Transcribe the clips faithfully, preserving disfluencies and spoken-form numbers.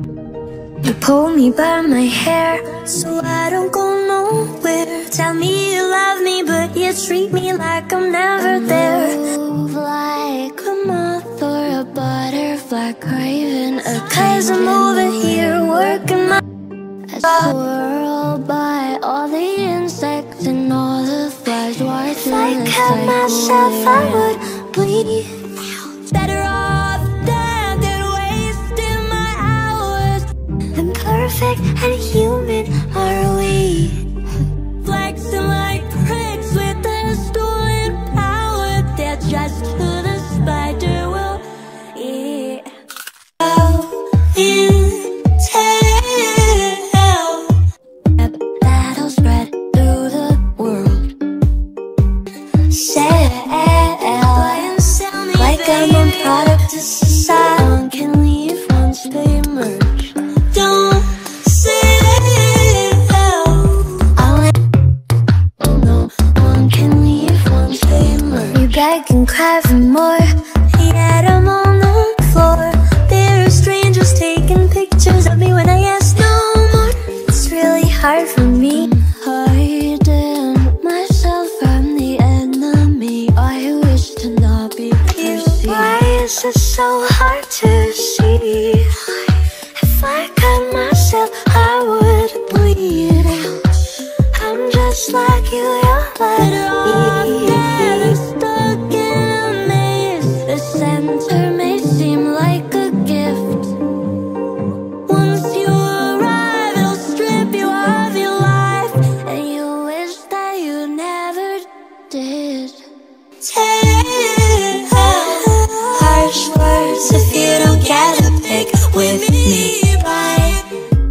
You pull me by my hair so I don't go nowhere. Tell me you love me, but you treat me like I'm never there. Move like a moth or a butterfly craving a cause I'm over here working my I swirl by all the insects and all the flies. If I cut myself, I would bleed. Better off dead than wasting my hours. Imperfect and human are we, flexing like pricks with their stolen power. They're just who the spider will eat. Oh, in tail, that'll spread through the world. Sail like I'm a product to society. One can leave once they merge. Don't say I'll no one can leave once they merge. You beg and cry for more, yet I'm on the floor. There are strangers taking pictures of me when I ask no more. It's really hard for me. I'm hiding myself from the enemy. I wish to not be perceived. Why is it so hard to see? If I cut myself, I would bleed. I'm just like you, you're like me. Better off stuck in a maze. The center may seem like a gift. Once you arrive, it'll strip you of your life, and you wish that you never did. Take harsh words if you don't get a pick with me. Right?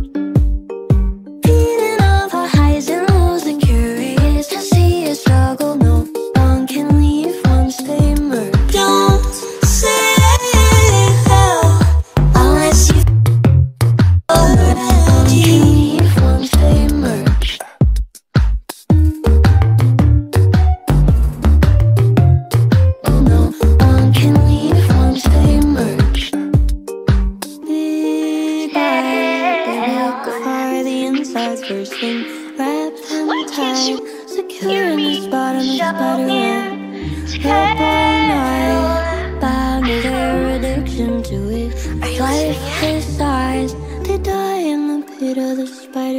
Feeling of our highs and lows, and curious to see you struggle. No one can leave once they merge. Don't say unless you one can leave once they merge. No one can leave once they merge. Big eye, they look for the insides first thing. Wrapped and tied, secure in this bottom of spider web. Up all night, bound to their addiction to it. Life is size, they die in the pit of the spider.